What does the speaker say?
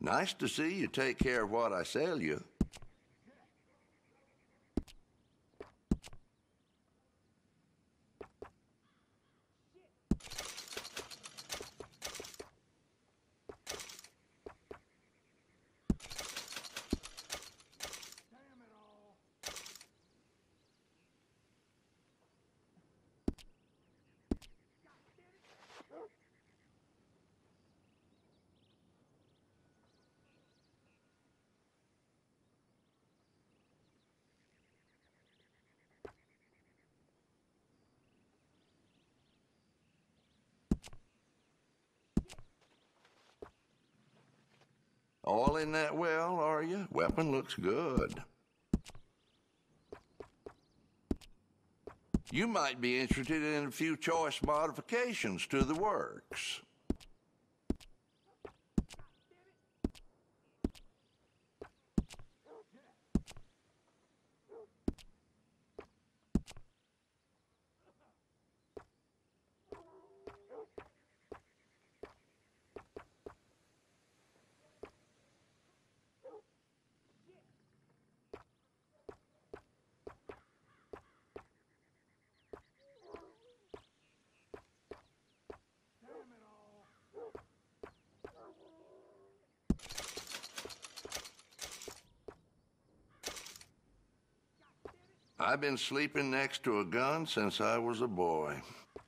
Nice to see you take care of what I sell you. All in that well, are you? Weapon looks good. You might be interested in a few choice modifications to the works. I've been sleeping next to a gun since I was a boy.